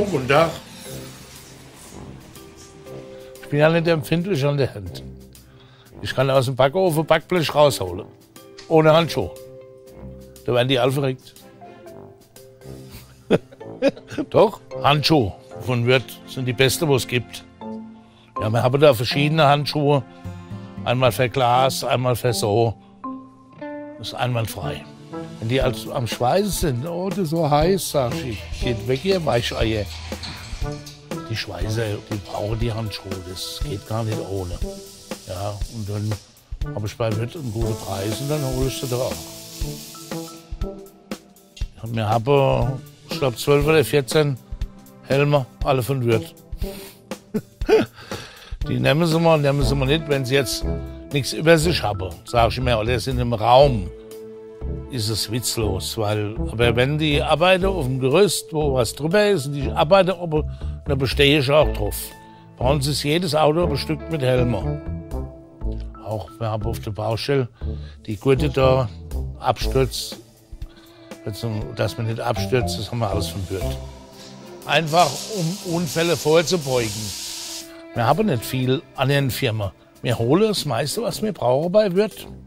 guten Tag. Ich bin ja nicht empfindlich an der Hand. Ich kann aus dem Backofen Backblech rausholen. Ohne Handschuh. Da werden die alle verrückt. Doch, Handschuhe von Würth sind die besten, die es gibt. Ja, wir haben da verschiedene Handschuhe. Einmal für Glas, einmal für so. Das ist einwandfrei. Wenn die also am Schweißen sind, oh, das ist so heiß, sag ich. Geht weg, ihr Weicheier. Die Schweißer, die brauchen die Handschuhe. Das geht gar nicht ohne. Ja, und dann habe ich bei Würth einen guten Preis und dann hole ich sie da auch. Wir haben, ich glaube, 12 oder 14 Helme, alle von Würth. Die nehmen sie mal nicht, wenn sie jetzt nichts über sich haben. Sag ich mir, oder sind im Raum, ist es witzlos. Aber wenn die arbeiten auf dem Gerüst, wo was drüber ist, und die arbeiten oben, dann bestehe ich auch drauf. Bei uns ist jedes Auto bestückt mit Helmen. Auch wir haben auf der Baustelle die Gurte da, Absturz, dass man nicht abstürzt, das haben wir alles von Würth. Einfach um Unfälle vorzubeugen. Wir haben nicht viel an den Firmen. Wir holen das meiste, was wir brauchen bei Würth.